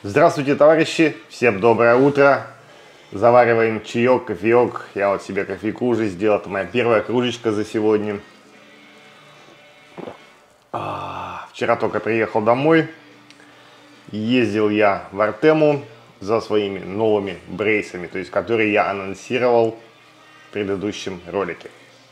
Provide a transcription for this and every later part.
Здравствуйте, товарищи! Всем доброе утро! Завариваем чаек, кофеек. Я вот себе кофейку уже сделал. Это моя первая кружечка за сегодня. Вчера только приехал домой. Ездил я в Артему за своими новыми брейсами, то есть которые я анонсировал в предыдущем ролике.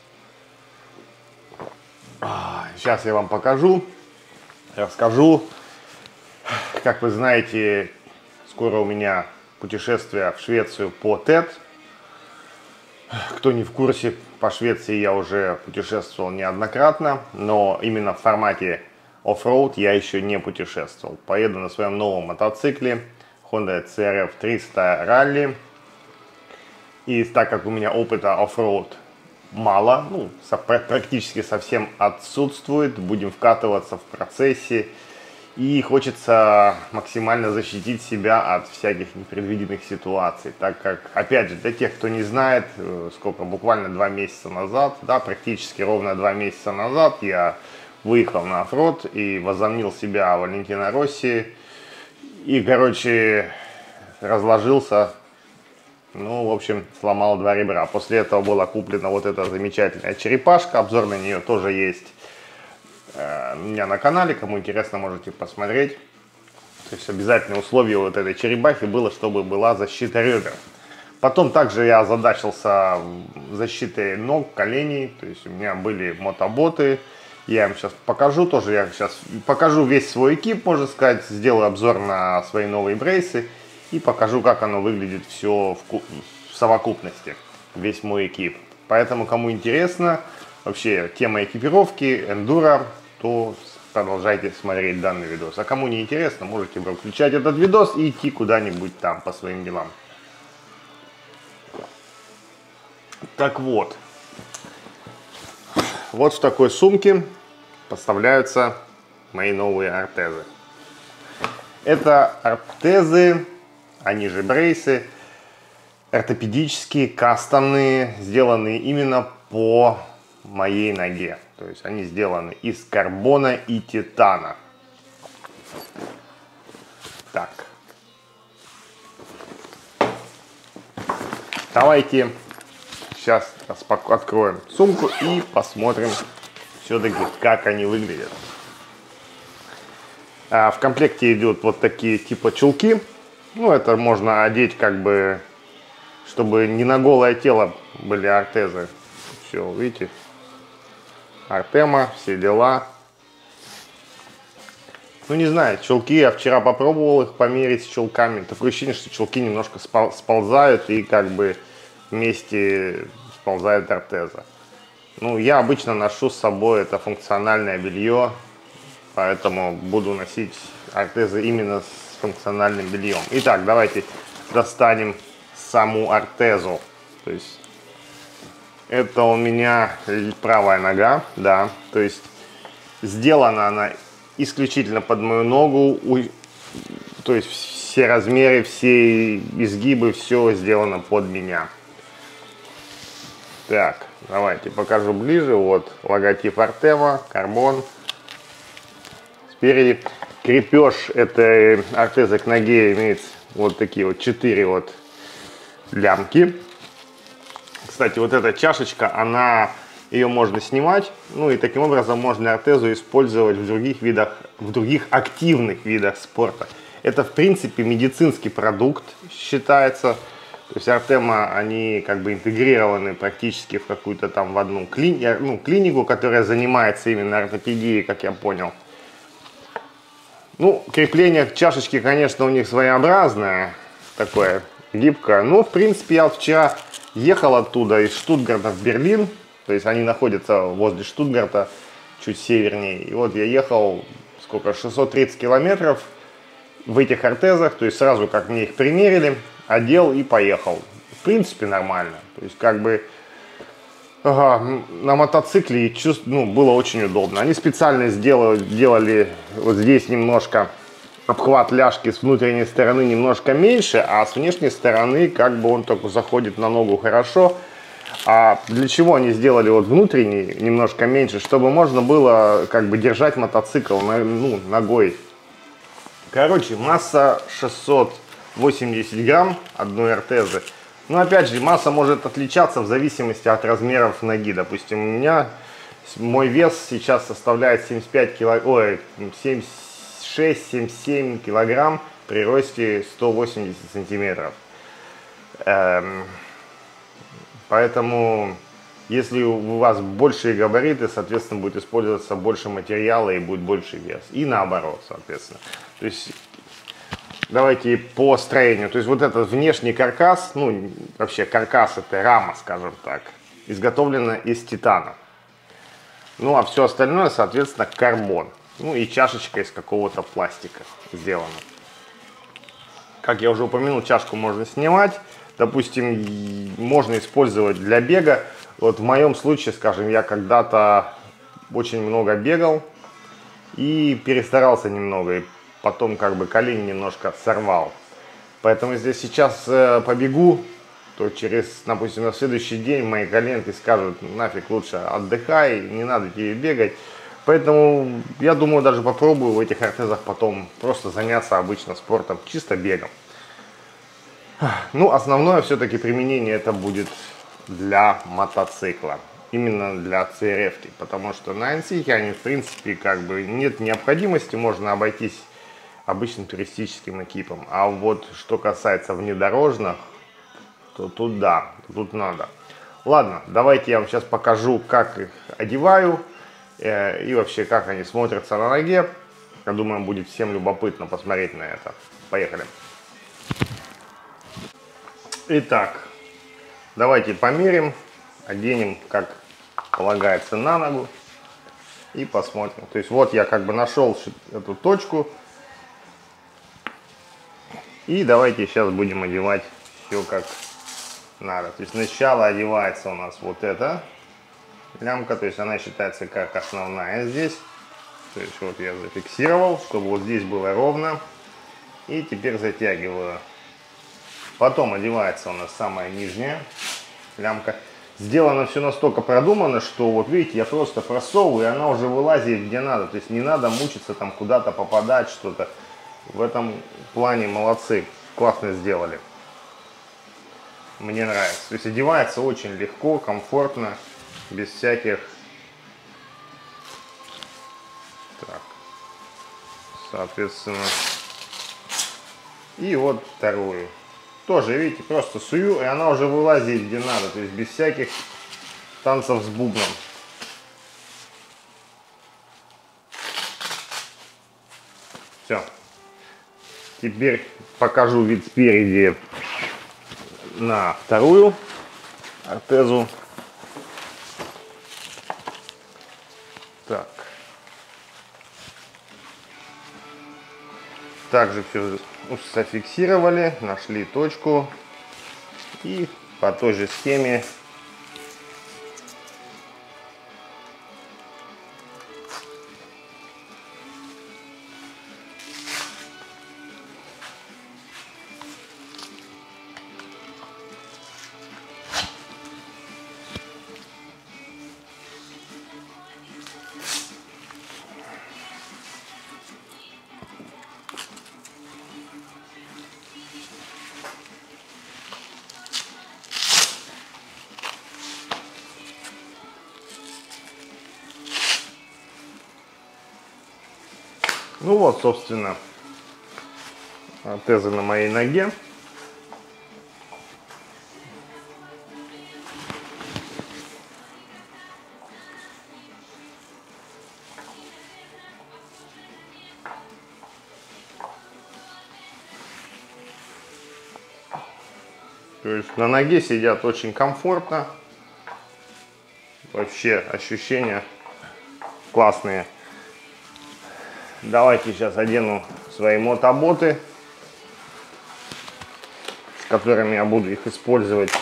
Сейчас я вам покажу, расскажу. Как вы знаете, скоро у меня путешествие в Швецию по TED. Кто не в курсе, по Швеции я уже путешествовал неоднократно, но именно в формате оффроуд я еще не путешествовал. Поеду на своем новом мотоцикле Honda CRF 300 Rally. И так как у меня опыта оффроуд мало, практически совсем отсутствует, будем вкатываться в процессе. И хочется максимально защитить себя от всяких непредвиденных ситуаций, так как, опять же, для тех, кто не знает, буквально 2 месяца назад, практически ровно 2 месяца назад я выехал на оффроуд и возомнил себя Валентино Росси и, разложился, в общем, сломал 2 ребра. После этого была куплена вот эта замечательная черепашка, обзор на нее тоже есть у меня на канале, кому интересно, можете посмотреть. То есть обязательное условие вот этой черепахи было, чтобы была защита ребер. Потом также я озадачился защитой ног, коленей, то есть у меня были мотоботы. Я им сейчас покажу тоже, я сейчас покажу весь свой экип, можно сказать, сделаю обзор на свои новые брейсы и покажу, как оно выглядит все в совокупности, весь мой экип. Поэтому, кому интересно, вообще тема экипировки, эндуро, то продолжайте смотреть данный видос. А кому не интересно, можете выключать этот видос и идти куда-нибудь там по своим делам. Так вот. Вот в такой сумке поставляются мои новые ортезы. Это ортезы, они же брейсы, ортопедические, кастомные, сделанные именно по моей ноге. То есть они сделаны из карбона и титана. Так. Давайте сейчас откроем сумку и посмотрим все-таки, как они выглядят. В комплекте идут вот такие типа чулки. Это можно одеть чтобы не на голое тело были ортезы. Все, видите? Артема, все дела. Не знаю, чулки, я вчера попробовал их померить с чулками. Такое ощущение, что чулки немножко сползают и вместе сползает ортеза. Я обычно ношу с собой это функциональное белье, поэтому буду носить ортезы именно с функциональным бельем. Итак, давайте достанем саму ортезу. То есть это у меня правая нога, да, то есть сделана она исключительно под мою ногу, то есть все размеры, все изгибы, все сделано под меня. Так, давайте покажу ближе. Вот логотип Артема, карбон. Спереди крепеж этой ортезы к ноге имеет вот такие вот 4 лямки. Кстати, вот эта чашечка, ее можно снимать, и таким образом можно ортезу использовать в других активных видах спорта. Это, в принципе, медицинский продукт считается. То есть Артема, они интегрированы практически в какую-то в одну клинику, которая занимается именно ортопедией, как я понял. Крепление чашечки, конечно, у них своеобразное, такое гибкое. В принципе, я вчера ехал оттуда из Штутгарта в Берлин, то есть они находятся возле Штутгарта, чуть севернее. И вот я ехал, 630 километров в этих ортезах, то есть сразу как мне их примерили, одел и поехал. В принципе, нормально. То есть на мотоцикле было очень удобно. Они специально сделали вот здесь немножко обхват ляжки с внутренней стороны немножко меньше, а с внешней стороны он только заходит на ногу хорошо. А для чего они сделали внутренний немножко меньше? Чтобы можно было держать мотоцикл ногой Короче, масса 680 грамм одной ортезы. Но опять же, масса может отличаться в зависимости от размеров ноги. Допустим, у меня мой вес сейчас составляет 75 ой, 76-77 килограмм при росте 180 сантиметров. Поэтому, если у вас большие габариты, соответственно, будет использоваться больше материала и будет больше вес. И наоборот, соответственно. То есть, давайте по строению. То есть, вот этот внешний каркас, ну, вообще каркас, это рама, скажем так, изготовлена из титана. Ну, а все остальное, соответственно, карбон. Ну, и чашечка из какого-то пластика сделана. Как я уже упомянул, чашку можно снимать. Допустим, можно использовать для бега. Вот в моем случае, скажем, я когда-то очень много бегал и перестарался немного. И потом как бы колени немножко сорвал. Поэтому если сейчас побегу, то через, допустим, на следующий день мои коленки скажут: нафиг, лучше отдыхай, не надо тебе бегать. Поэтому я думаю, даже попробую в этих ортезах потом просто заняться обычно спортом, чисто бегом. Ну, основное все-таки применение это будет для мотоцикла. Именно для CRF, потому что на NC они, в принципе, как бы нет необходимости, можно обойтись обычным туристическим экипом. А вот что касается внедорожных, то тут да, тут надо. Ладно, давайте я вам сейчас покажу, как их одеваю и вообще как они смотрятся на ноге. Я думаю, будет всем любопытно посмотреть на это. Поехали. Итак, давайте померим, оденем, как полагается, на ногу и посмотрим. То есть вот я как бы нашел эту точку. И давайте сейчас будем одевать все как надо. То есть сначала одевается у нас вот эта лямка, то есть она считается как основная здесь. То есть вот я зафиксировал, чтобы вот здесь было ровно. И теперь затягиваю. Потом одевается у нас самая нижняя лямка. Сделано все настолько продумано, что вот видите, я просто просовываю, и она уже вылазит где надо. То есть не надо мучиться там куда-то попадать, что-то. В этом плане молодцы, классно сделали. Мне нравится. То есть одевается очень легко, комфортно, без всяких... Так, соответственно. И вот вторую. Тоже, видите, просто сую, и она уже вылазит где надо. То есть без всяких танцев с бубном. Все. Теперь покажу вид спереди на вторую ортезу. Так. Также все зафиксировали, нашли точку. И по той же схеме ну вот, собственно, ортезы на моей ноге. То есть на ноге сидят очень комфортно. Вообще ощущения классные. Давайте сейчас одену свои мотоботы, с которыми я буду их использовать.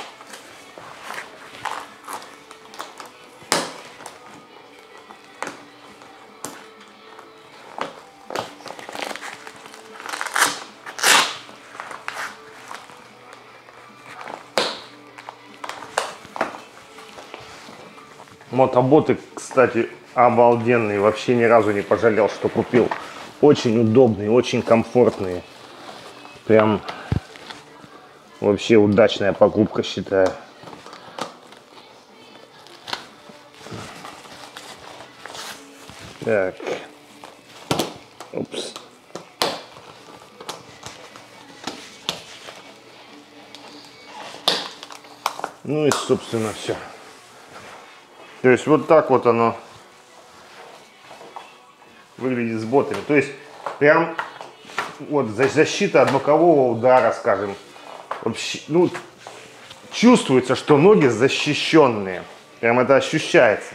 Мотоботы, кстати, обалденные. Вообще ни разу не пожалел, что купил. очень удобные, очень комфортные. Прям вообще удачная покупка, считаю. Так. Упс. Ну и, собственно, все. То есть вот так вот оно выглядит с ботами. То есть прям вот защита от бокового удара, скажем. Вообще, ну, чувствуется, что ноги защищенные. Прям это ощущается.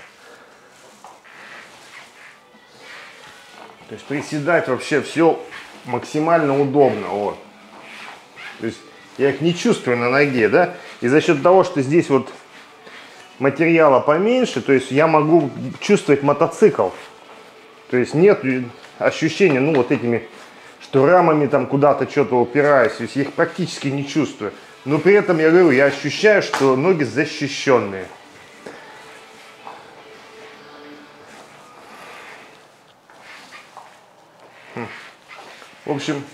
То есть приседать вообще все максимально удобно. Вот. То есть я их не чувствую на ноге, да? И за счет того, что здесь вот материала поменьше, то есть я могу чувствовать мотоцикл. То есть нет ощущения, ну, вот этими, что рамами там куда-то что-то упираюсь. То есть я их практически не чувствую. Но при этом, я говорю, я ощущаю, что ноги защищенные. В общем,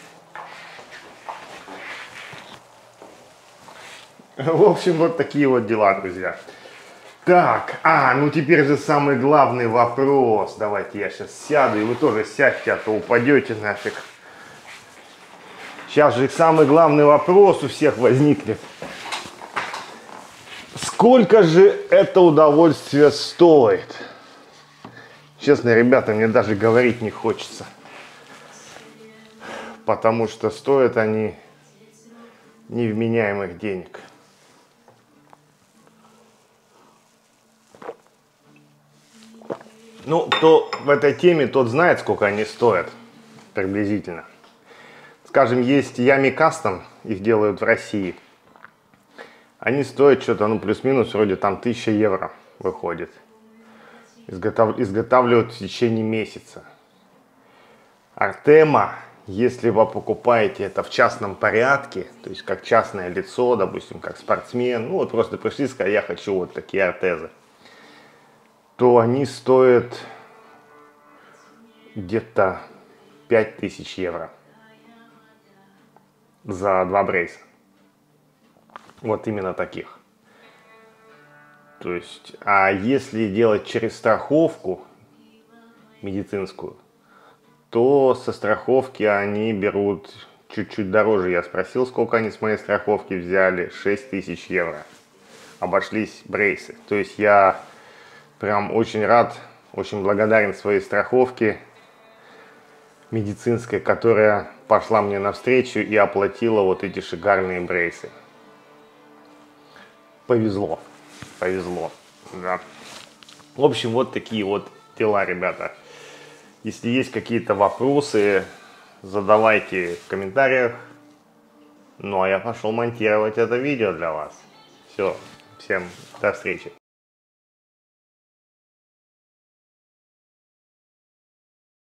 вот такие вот дела, друзья. Так, ну теперь же самый главный вопрос. Давайте я сейчас сяду, и вы тоже сядьте, а то упадете нафиг. Сейчас же самый главный вопрос у всех возникнет. Сколько же это удовольствие стоит? Честно, ребята, мне даже говорить не хочется. Потому что стоят они невменяемых денег. Ну, кто в этой теме, тот знает, сколько они стоят приблизительно. Скажем, есть Yami Custom, их делают в России. Они стоят что-то, ну, плюс-минус, вроде там 1000 евро выходит. Изготавливают в течение месяца. Артема, если вы покупаете это в частном порядке, то есть как частное лицо, допустим, как спортсмен, ну вот просто пришли и сказали, я хочу вот такие артезы, то они стоят где-то 5000 евро за 2 брейса. Вот именно таких. То есть, а если делать через страховку медицинскую, то со страховки они берут чуть-чуть дороже. Я спросил, сколько они с моей страховки взяли. 6000 евро. Обошлись брейсы. То есть я прям очень рад, очень благодарен своей страховке медицинской, которая пошла мне навстречу и оплатила вот эти шикарные брейсы. Повезло. Повезло. Да. В общем, вот такие вот дела, ребята. Если есть какие-то вопросы, задавайте в комментариях. Ну, а я пошел монтировать это видео для вас. Все, всем до встречи.